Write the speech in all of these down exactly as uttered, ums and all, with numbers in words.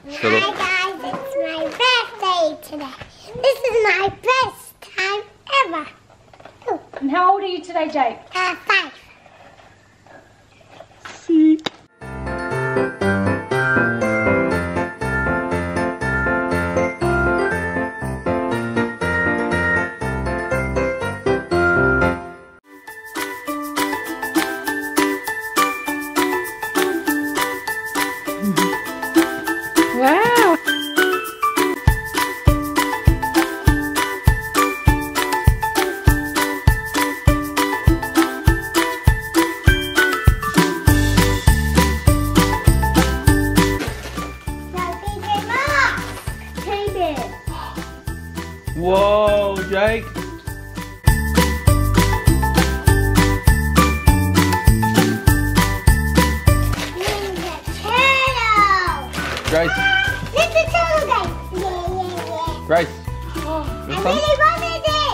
Hi guys, it's my birthday today. This is my best time ever. Ooh. And how old are you today, Jake? Uh, five. See. Wow. Whoa, Jake. Ninja Turtle. Grace. Ninja Turtle, guys. Yeah, yeah, yeah. Grace. I This one? really wanted this.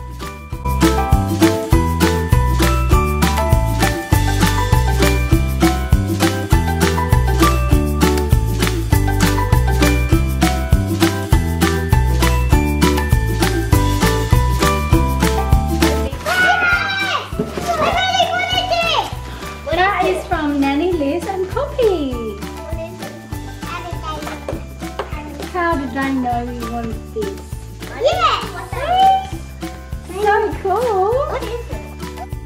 That is from Nanny, Liz and Poppy. How did they know we wanted this? Yes. So cool. What is it?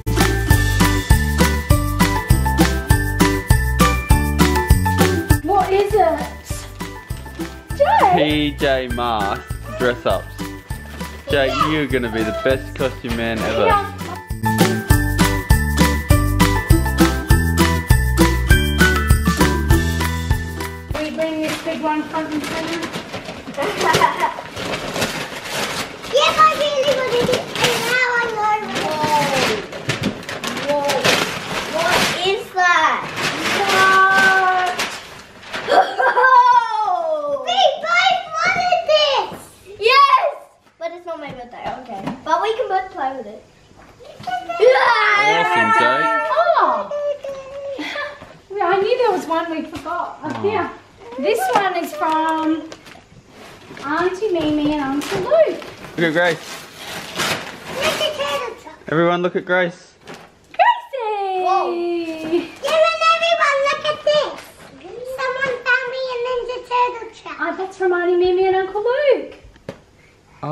What is it? Jake? P J Masks dress ups. Jake, you're gonna be the best costume man ever. Yeah. We bring this big one front and center. Yes, I really wanted it. And now I know. Whoa. What is that? Whoa. We both wanted this. Yes! But it's not my birthday, okay. But we can both play with it. Awesome, Jake. Oh! Yeah, I knew there was one we forgot up here. This one is from Auntie Mimi and Uncle Luke. Look at Grace. Ninja Turtle truck. Everyone look at Grace. Gracie! Yeah, and everyone, look at this. Someone found me a Ninja Turtle truck. Oh, that's from Auntie Mimi and Uncle Luke. Oh.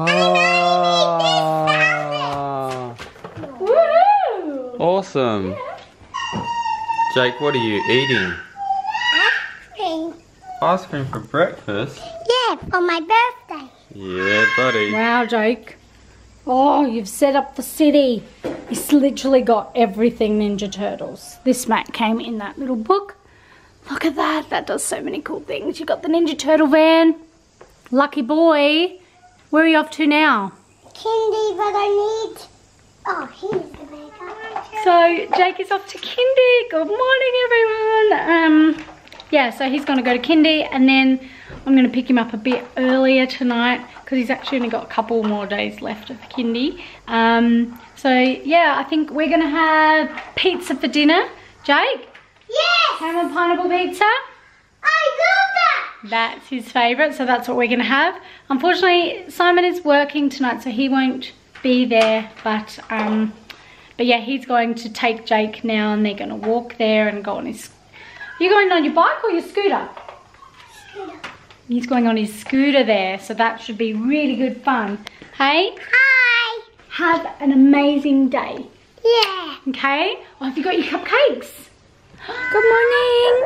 Woohoo! Awesome. Jake, what are you eating? Ice cream. Ice cream for breakfast? Yeah, for my birthday. Yeah, buddy. Wow, Jake. Oh, you've set up the city. It's literally got everything Ninja Turtles. This mat came in that little book. Look at that. That does so many cool things. You've got the Ninja Turtle van. Lucky boy. Where are you off to now? Kindy, but I need... Oh, here's the makeup. So Jake is off to kindy. Good morning, everyone. Um, yeah, so he's going to go to kindy, and then I'm going to pick him up a bit earlier tonight because he's actually only got a couple more days left of kindy. Um, so yeah, I think we're going to have pizza for dinner. Jake, Yes! ham and pineapple pizza. I love that! That's his favourite, so that's what we're going to have. Unfortunately, Simon is working tonight, so he won't be there, but um, but yeah, he's going to take Jake now, and they're going to walk there and go on his... You going on your bike or your scooter? Scooter. He's going on his scooter there, so that should be really good fun. Hey, Hi! have an amazing day. Yeah. Okay? Oh, have you got your cupcakes? Good morning.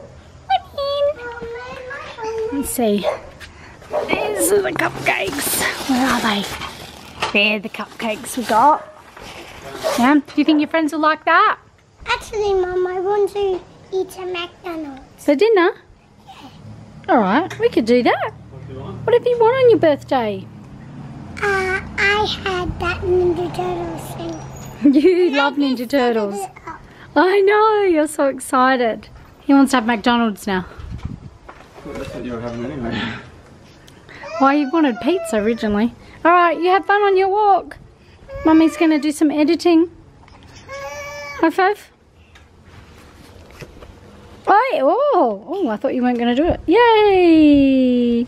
Morning. Let's see. These are the cupcakes. Where are they? They're the cupcakes we got. Yeah, do you think your friends will like that? Actually, Mum, I want to eat a McDonald's. For dinner? Alright, we could do that. Whatever you want on your birthday. Uh, I had that Ninja Turtles thing. You love Ninja Turtles. It up. I know, you're so excited. He wants to have McDonald's now. Well, that's what you were having anyway. Why, you wanted pizza originally. Alright, you have fun on your walk. Mummy's going to do some editing. High five. Oh, oh, oh, I thought you weren't going to do it. Yay!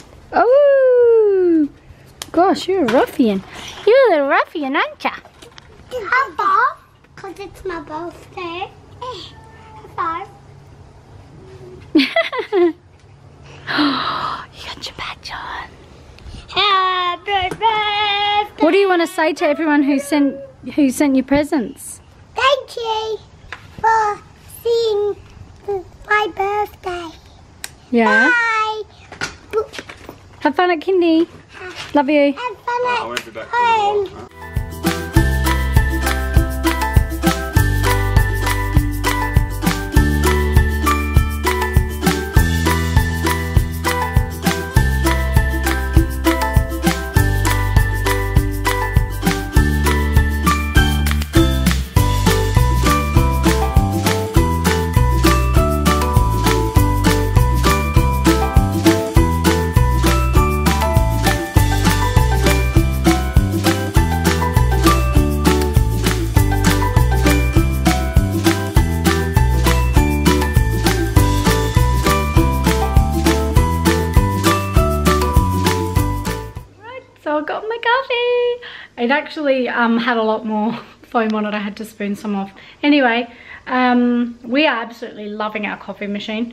Oh, gosh, you're a ruffian. You're a little ruffian, aren't ya? High five, because it's my birthday. High five. You got your badge on. Happy birthday. What do you want to say to everyone who sent who sent you presents? Thank you for seeing my birthday. Yeah. Bye. Have fun at kindy. Love you. Have fun I at won't be back for a home. while. So I got my coffee. It actually um, had a lot more foam on it. I had to spoon some off. Anyway, um, we are absolutely loving our coffee machine.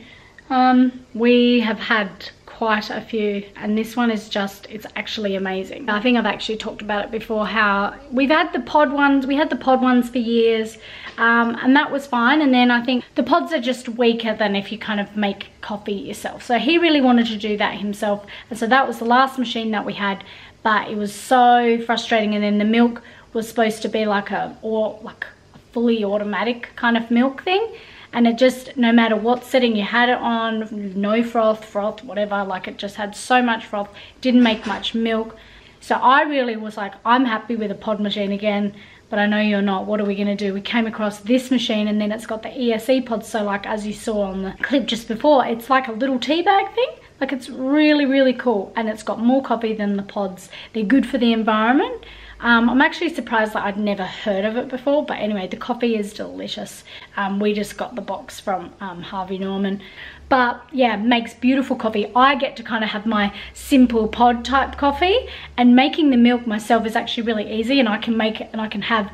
Um, we have had quite a few, and this one is just, it's actually amazing. I think I've actually talked about it before, how we've had the pod ones, we had the pod ones for years, um, and that was fine. And then I think the pods are just weaker than if you kind of make coffee yourself. So he really wanted to do that himself, and so that was the last machine that we had. But it was so frustrating, and then the milk was supposed to be like a or like a fully automatic kind of milk thing, and it just, no matter what setting you had it on, no froth, froth, whatever, like it just had so much froth, didn't make much milk. So I really was like, I'm happy with a pod machine again, but I know you're not. What are we gonna do? We came across this machine, and then it's got the E S E pods. So like, as you saw on the clip just before, it's like a little tea bag thing. Like, it's really, really cool, and it's got more coffee than the pods. They're good for the environment. Um, I'm actually surprised that I'd never heard of it before, but anyway, the coffee is delicious. Um, we just got the box from um, Harvey Norman. But yeah, makes beautiful coffee. I get to kind of have my simple pod type coffee, and making the milk myself is actually really easy, and I can make it and I can have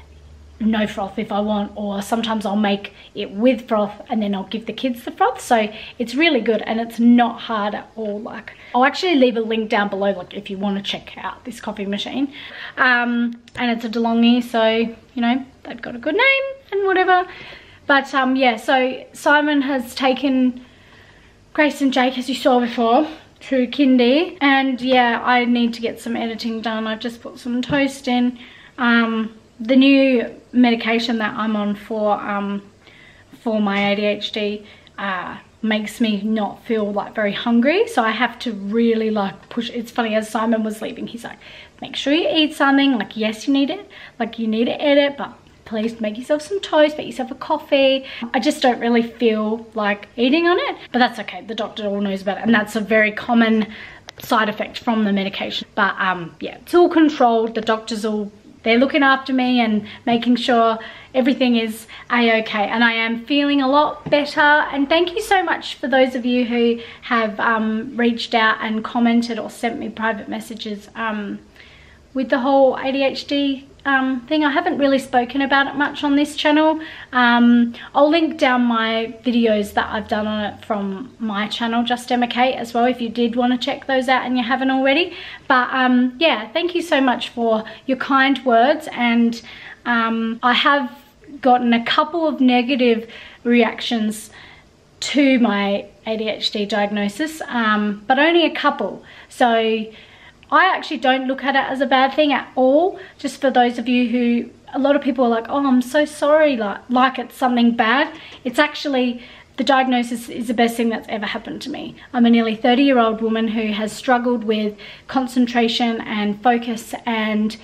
no froth if I want, or sometimes I'll make it with froth and then I'll give the kids the froth. So it's really good, and it's not hard at all. Like, I'll actually leave a link down below, like, if you want to check out this coffee machine. Um, and it's a DeLonghi, so you know, they've got a good name and whatever. But um, yeah, so Simon has taken Grace and Jake, as you saw before, to kindy, and yeah, I need to get some editing done. I've just put some toast in. Um, the new medication that I'm on for um, for my A D H D uh, makes me not feel like very hungry, so I have to really like push. It's funny, as Simon was leaving, he's like, make sure you eat something. Like, yes, you need it, like you need to edit, but please make yourself some toast, make yourself a coffee. I just don't really feel like eating on it, but that's okay. The doctor all knows about it, and that's a very common side effect from the medication. But um, yeah, it's all controlled. The doctors all, they're looking after me and making sure everything is a-okay, and I am feeling a lot better. And thank you so much for those of you who have um, reached out and commented or sent me private messages um, with the whole A D H D um, thing. I haven't really spoken about it much on this channel. Um, I'll link down my videos that I've done on it from my channel, Just Emma Kate, as well, if you did want to check those out and you haven't already. But um, yeah, thank you so much for your kind words. And um, I have gotten a couple of negative reactions to my A D H D diagnosis, um, but only a couple. So I actually don't look at it as a bad thing at all. Just for those of you who, a lot of people are like, oh, I'm so sorry, like, like it's something bad. It's actually, the diagnosis is the best thing that's ever happened to me. I'm a nearly thirty year old woman who has struggled with concentration and focus and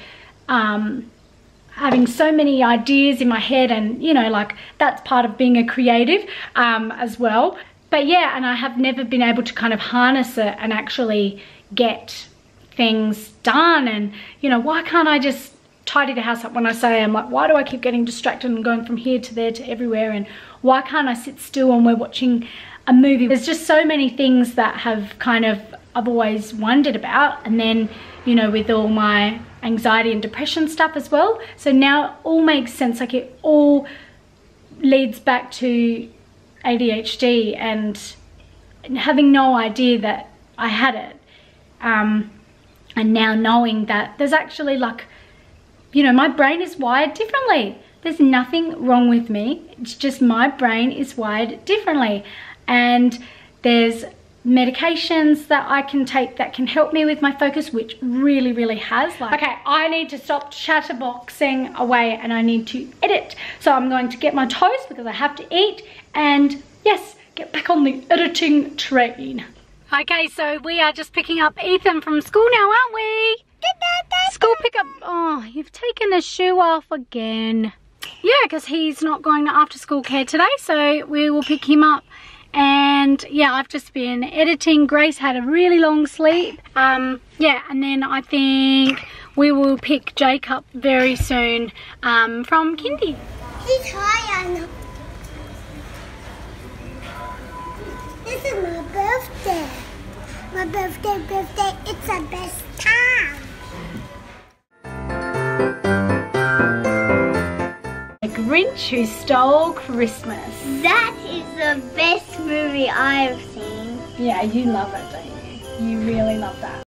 um, having so many ideas in my head, and you know, like, that's part of being a creative um, as well. But yeah, and I have never been able to kind of harness it and actually get things done. And you know, why can't I just tidy the house up? When I say, I'm like, why do I keep getting distracted and going from here to there to everywhere, and why can't I sit still when we're watching a movie? There's just so many things that have kind of, I've always wondered about. And then, you know, with all my anxiety and depression stuff as well. So now it all makes sense. Like it all leads back to A D H D and having no idea that I had it. Um, and now knowing that there's actually like, you know, my brain is wired differently. There's nothing wrong with me. It's just my brain is wired differently. And there's medications that I can take that can help me with my focus, which really, really has. Like, okay, I need to stop chatterboxing away and I need to edit. So I'm going to get my toast because I have to eat and yes, get back on the editing train. Okay, so we are just picking up Ethan from school now, aren't we? School pickup. Oh, you've taken the shoe off again. Yeah, because he's not going to after school care today, so we will pick him up. And yeah, I've just been editing. Grace had a really long sleep. Um, yeah, and then I think we will pick Jake up very soon um, from kindy. He's high on. This is my birthday. My birthday, birthday. It's the best time. The Grinch Who Stole Christmas. That is the best movie I've seen. Yeah, you love it, don't you? You really love that.